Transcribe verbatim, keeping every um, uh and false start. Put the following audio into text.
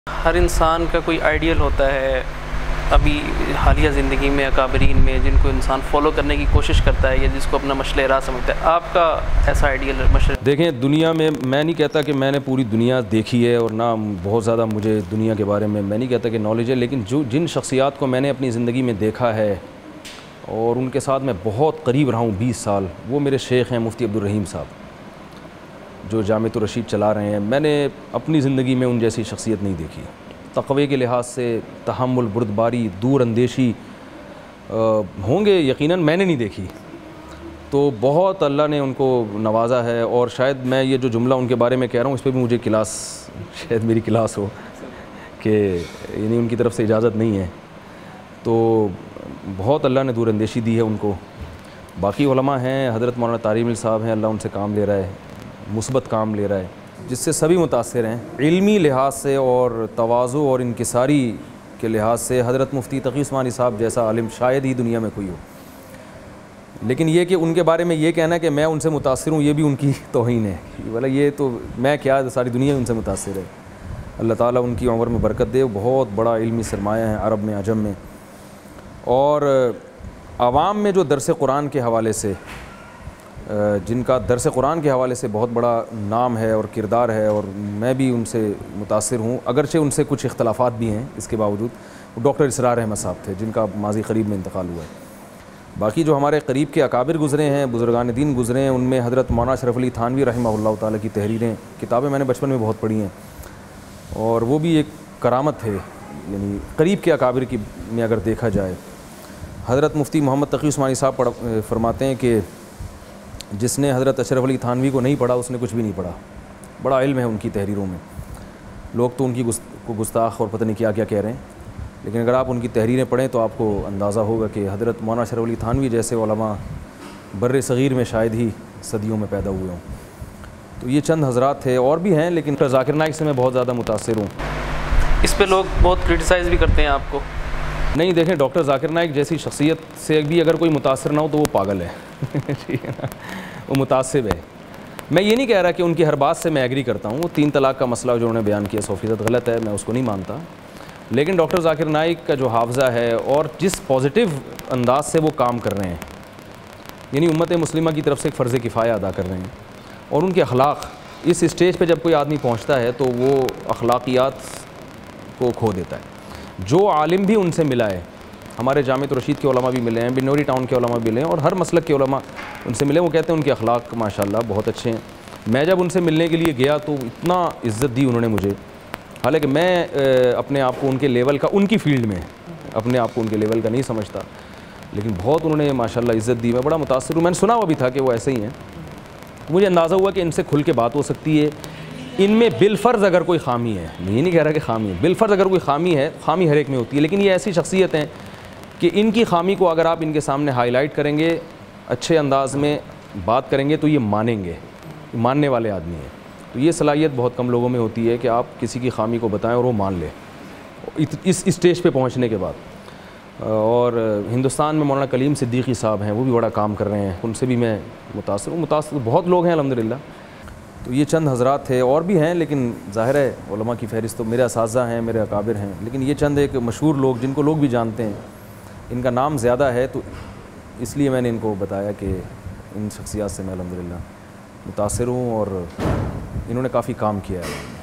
ہر انسان کا کوئی آئیڈیل ہوتا ہے. ابھی حالیہ زندگی میں اکابرین میں جن کو انسان فالو کرنے کی کوشش کرتا ہے یا جس کو اپنا مشعل راہ سمجھتا ہے, آپ کا ایسا آئیڈیل مشعل؟ دیکھیں, دنیا میں میں نہیں کہتا کہ میں نے پوری دنیا دیکھی ہے اور نہ بہت زیادہ مجھے دنیا کے بارے میں میں نہیں کہتا کہ نالج ہے, لیکن جو جن شخصیات کو میں نے اپنی زندگی میں دیکھا ہے اور ان کے ساتھ میں بہت قریب رہا ہوں بیس سال, وہ میرے شیخ ہیں مفتی عبدالرحیم صاحب جو جامعۃ الرشید چلا رہے ہیں. میں نے اپنی زندگی میں ان جیسی شخصیت نہیں دیکھی. تقوی کے لحاظ سے تحمل, بردباری, دور اندیشی ہوں گے یقیناً, میں نے نہیں دیکھی. تو بہت اللہ نے ان کو نوازا ہے, اور شاید میں یہ جو جملہ ان کے بارے میں کہہ رہا ہوں اس پہ بھی مجھے کلاس, شاید میری کلاس ہو کہ یعنی ان کی طرف سے اجازت نہیں ہے. تو بہت اللہ نے دور اندیشی دی ہے ان کو. باقی علماء ہیں, حضرت مولانا طارق مل صاحب ہیں, اللہ ان سے کام لے رہا ہے, مثبت کام لے رہا ہے, جس سے سبھی متاثر ہیں علمی لحاظ سے اور تواضع اور انکساری کے لحاظ سے. حضرت مفتی تقی عثمانی صاحب جیسا عالم شاید ہی دنیا میں کوئی ہو, لیکن یہ کہ ان کے بارے میں یہ کہنا کہ میں ان سے متاثر ہوں, یہ بھی ان کی توہین ہے. بولا یہ تو میں کیا, ساری دنیا ان سے متاثر ہے. اللہ تعالیٰ ان کی عمر میں برکت دے. بہت بڑا علمی سرمایہ ہے عرب میں, عجم میں. اور عوام میں جو درس قرآن کے حوالے سے, جن کا درس قرآن کے حوالے سے بہت بڑا نام ہے اور کردار ہے, اور میں بھی ان سے متاثر ہوں, اگرچہ ان سے کچھ اختلافات بھی ہیں اس کے باوجود, وہ ڈاکٹر اسرار احمد صاحب تھے جن کا ماضی قریب میں انتقال ہوا ہے. باقی جو ہمارے قریب کے اکابر گزرے ہیں, بزرگان دین گزرے ہیں, ان میں حضرت مولانا اشرف علی تھانوی رحمہ اللہ تعالیٰ کی تحریریں, کتابیں میں نے بچپن میں بہت پڑھی ہیں, اور وہ بھی ایک کرامت تھے یعنی قریب کے اکابر کی میں اگر دیکھا جائے. حضرت مفتی محمد تقی عثمانی صاحب فرماتے ہیں کہ جس نے حضرت اشرف علی تھانوی کو نہیں پڑھا اس نے کچھ بھی نہیں پڑھا. بڑا علم ہے ان کی تحریروں میں. لوگ تو ان کی کو گستاخ اور پتہ نہیں کیا کیا کہہ رہے ہیں, لیکن اگر آپ ان کی تحریریں پڑھیں تو آپ کو اندازہ ہوگا کہ حضرت مولانا اشرف علی تھانوی جیسے علماء بر صغیر میں شاید ہی صدیوں میں پیدا ہوئے ہوں. تو یہ چند حضرات تھے, اور بھی ہیں, لیکن ڈاکٹر ذاکر نائک سے میں بہت زیادہ متاثر ہوں. اس پہ لوگ بہت کرٹیسائز بھی کرتے ہیں آپ کو. نہیں دیکھیں, ڈاکٹر ذاکر نائک جیسی شخصیت سے بھی اگر کوئی متاثر نہ ہو تو وہ پاگل ہے, ٹھیک ہے نا, وہ متعصب ہے. میں یہ نہیں کہہ رہا کہ ان کی ہر بات سے میں ایگری کرتا ہوں. وہ تین طلاق کا مسئلہ جو انہوں نے بیان کیا سو فیصد غلط ہے, میں اس کو نہیں مانتا. لیکن ڈاکٹر ذاکر نائک کا جو حافظہ ہے اور جس پازیٹیو انداز سے وہ کام کر رہے ہیں, یعنی امت مسلمہ کی طرف سے ایک فرض کفایہ ادا کر رہے ہیں, اور ان کے اخلاق, اس اسٹیج پہ جب کوئی آدمی پہنچتا ہے تو وہ اخلاقیات کو کھو دیتا ہے. جو عالم بھی ان سے ملا ہے, ہمارے جامعۃ الرشید کے علماء بھی ملے ہیں, بنوری ٹاؤن کے علماء بھی ملے ہیں, اور ہر مسلک کے علماء ان سے ملے, وہ کہتے ہیں ان کے اخلاق ماشاءاللہ بہت اچھے ہیں. میں جب ان سے ملنے کے لیے گیا تو اتنا عزت دی انہوں نے مجھے, حالانکہ میں اپنے آپ کو ان کے لیول کا, ان کی فیلڈ میں اپنے آپ کو ان کے لیول کا نہیں سمجھتا, لیکن بہت انہوں نے ماشاءاللہ عزت دی. میں بڑا متاثر ہوں. میں نے سنا ہوا بھی تھا کہ وہ ایسے ہی ہیں. مجھے اندازہ ہوا کہ ان سے کھل کے بات ہو سکتی ہے. ان میں بالفرض اگر کوئی خامی ہے, میں یہ نہیں کہہ رہا کہ خامی ہے, بالفرض اگر کوئی خامی ہے, خامی ہر ایک میں ہوتی ہے, لیکن یہ ایسی شخصیت ہیں کہ ان کی خامی کو اگر آپ ان کے سامنے ہائی لائٹ کریں گے, اچھے انداز میں بات کریں گے, تو یہ مانیں گے, ماننے والے آدمی ہیں. تو یہ صلاحیت بہت کم لوگوں میں ہوتی ہے کہ آپ کسی کی خامی کو بتائیں اور وہ مان لے اس اسٹیج پہ پہنچنے کے بعد. اور ہندوستان میں مولانا کلیم صدیقی صاحب ہیں, وہ بھی بڑا کام کر رہے ہیں, ان سے بھی میں متاثر ہوں. متاثر بہت لوگ ہیں الحمدللہ. تو یہ چند حضرات تھے, اور بھی ہیں, لیکن ظاہر ہے علماء کی فہرست تو میرے اساتذہ ہیں, میرے اکابر ہیں, لیکن یہ چند ایک مشہور لوگ جن کو لوگ بھی جانتے ہیں, ان کا نام زیادہ ہے, تو اس لیے میں نے ان کو بتایا کہ ان شخصیات سے میں الحمدللہ متاثر ہوں, اور انہوں نے کافی کام کیا ہے.